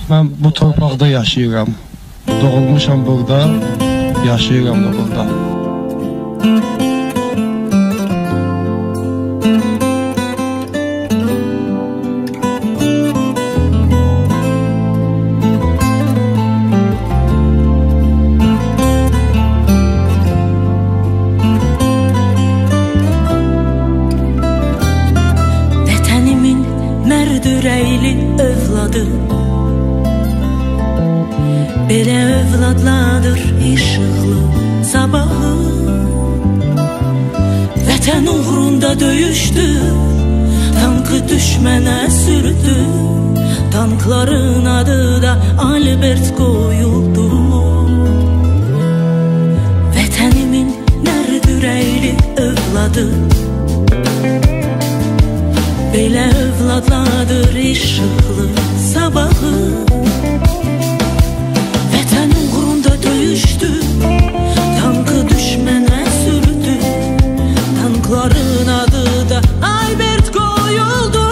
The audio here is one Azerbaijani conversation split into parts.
Mən bu torpaqda yaşayıram. Doğulmuşam burada, yaşayıram da burada. Vətənimin mərd ürəkli övladı, belə övladladır işıqlı sabahı. Vətən uğrunda döyüşdü, tankı düşmənə sürdü, tankların adı da Albert qoyuldu. Vətənimin mərd ürəkli övladı, belə övladladır işıqlı sabahı. Vətən uğrunda döyüşdü, tankı düşmənə sürdü, tankların adı da Albert qoyuldu.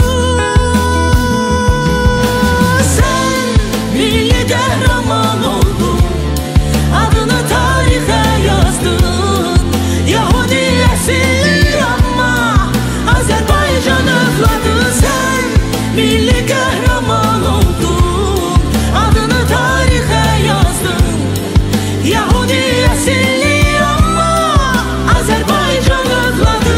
Sən milli qəhrəman oldun, adını tarixə yazdın. Yahudi əsilli amma Azərbaycan övladı. Sən milli qəhrəman oldun, adını tarixə yazdın. Yahudi əsilli amma Azərbaycan övladı.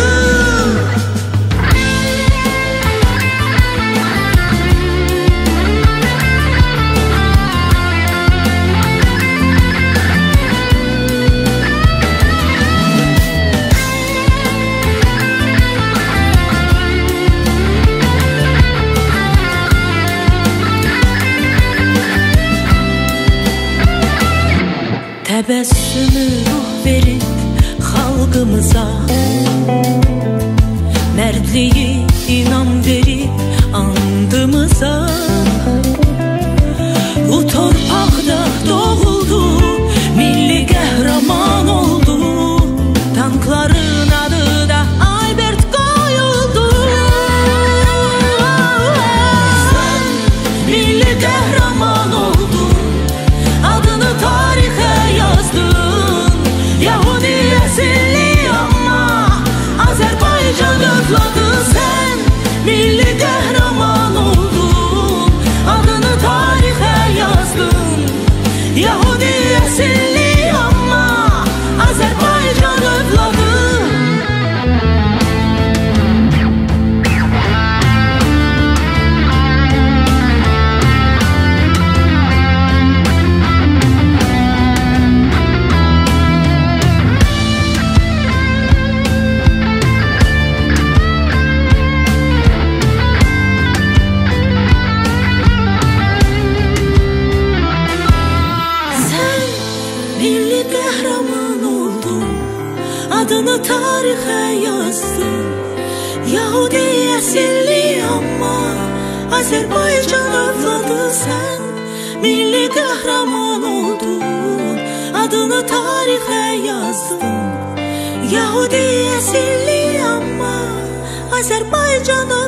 Təbəssümü ruh verib xalqımıza, mərdliyi inam verib andımıza. Bu torpaqda doğuldu, milli qəhrəman oldu, tankların adı da Albert qoyuldu. Sən milli qəhrəman oldun, adını tarixə yazdın. Yahudi əsilli amma Azərbaycan övladı. Sən milli qəhrəman oldun, adını tarixə yazdın. Yahudi əsilli amma Azərbaycan övladı. Milli qəhrəman oldun, adını tarixə yazdın. Yahudi əsilli amma Azərbaycan övladı. Sən milli qəhrəman oldun, adını tarixə yazdın. Yahudi əsilli amma Azərbaycan